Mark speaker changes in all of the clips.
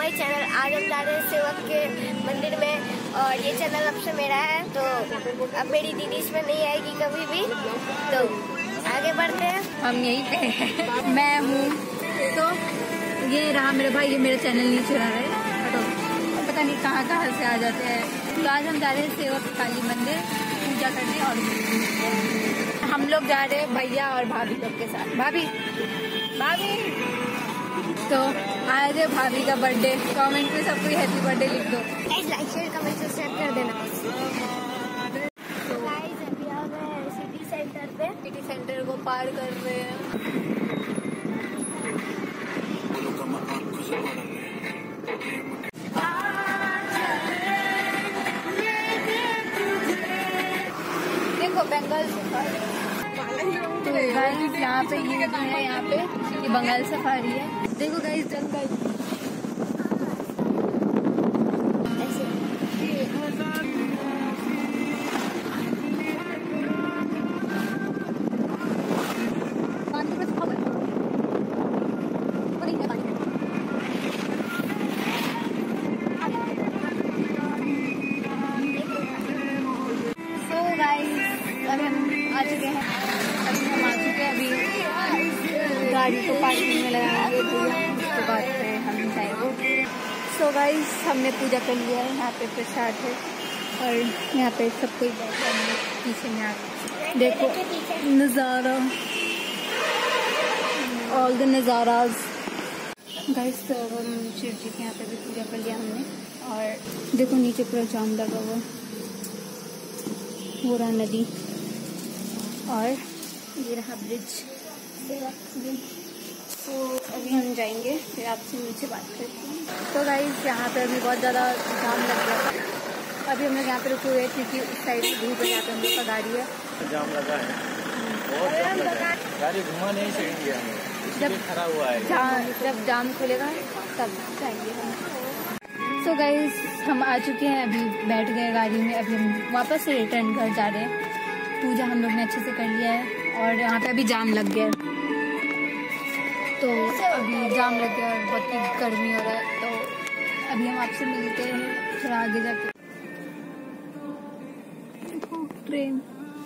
Speaker 1: My channel. आज हम जा रहे हैं सेवक के मंदिर में और ये चैनल अब से मेरा है, तो अब मेरी दीदी इसमें नहीं आएगी कभी भी। तो आगे बढ़ते हैं,
Speaker 2: हम यहीं पे हैं। मैं हूँ, तो ये रहा मेरा भाई, ये मेरा चैनल नहीं चला रहा है, तो पता नहीं कहाँ से आ जाते हैं। तो आज हम जा रहे हैं सेवक काली मंदिर पूजा करने, और हम लोग जा रहे हैं भैया और भाभी लोग के साथ। भाभी तो आज है भाभी का बर्थडे। कमेंट में सब कोई हैप्पी बर्थडे लिख दो।
Speaker 1: लाइक शेयर कमेंट सब्सक्राइब कर देना। तो गाइस अभी हम हैं सिटी सेंटर पे,
Speaker 2: सिटी सेंटर को पार कर रहे हैं। देखो बंगाल सफारी, तो गाइस यहाँ पे ये जो है, यहाँ पे ये बंगाल सफारी है। देखो गाइस जंगल, अभी हम आ चुके हैं। अभी गाड़ी को पार्किंग में लगाएंगे भैया, उसके बाद फिर हम जाएंगे। सो गाइस हमने पूजा कर लिया है। यहाँ पे प्रसाद है और यहाँ पे सब कोई बैठा है। पीछे में आप देखो नज़ारा, ऑल द नज़ाराज। गाइस तो हम शिव जी के यहाँ पे भी पूजा कर लिया हमने, और देखो नीचे पूरा जाम लगा हुआ, पूरा नदी, और ये रहा ब्रिज। तो अभी हम जाएंगे, फिर आपसे नीचे बात करते हैं। तो गाइस यहाँ पे अभी बहुत ज़्यादा जाम लग रहा था। अभी हम लोग यहाँ पे रुके हुए क्योंकि उस साइड से धूप है, यहाँ पे हम लोग का गाड़ी है,
Speaker 3: जाम लगा है, बहुत जाम लगा है। गाड़ी घुमा नहीं सकेंगे हम, जब खड़ा हुआ है।
Speaker 2: जब जाम खुलेगा तब जाएंगे हम। तो गाइस हम आ चुके हैं, अभी बैठ गए गाड़ी में। अभी हम वापस से रिटर्न घर जा रहे हैं। पूजा हम लोग ने अच्छे से कर लिया है, और यहाँ पे अभी जाम लग गया है। तो अभी जाम लग गया और बहुत ही गर्मी हो रहा है, तो अभी हम आपसे मिलते हैं थोड़ा आगे जाके। ट्रेन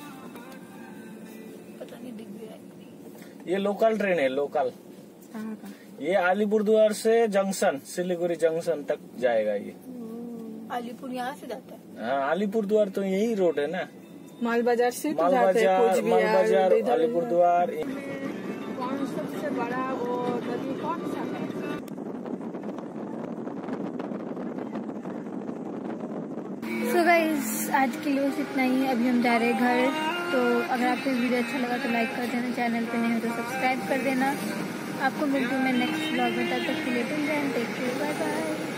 Speaker 2: पता नहीं दिख भी रहा है।
Speaker 3: ये लोकल ट्रेन है, लोकल।
Speaker 2: कहाँ का?
Speaker 3: ये अलीपुरद्वार से जंक्शन, सिलीगुड़ी जंक्शन तक जाएगा। ये
Speaker 2: अलीपुर यहाँ से जाता है?
Speaker 3: हाँ, अलीपुरद्वार तो यही रोड है ना,
Speaker 4: माल बाजार से
Speaker 3: माल बाजार अलीपुरद्वार।
Speaker 4: कौन सबसे बड़ा वो नदी कौन सा है?
Speaker 2: सो गाइस आज के लिए बस इतना ही। अभी हम जा रहे हैं घर। तो अगर आपको वीडियो अच्छा लगा तो लाइक कर देना, चैनल पे नहीं हो तो सब्सक्राइब कर देना। आपको मिलती हूँ मैं नेक्स्ट ब्लॉग में, तब तक के लिए टेक केयर, बाय बाय।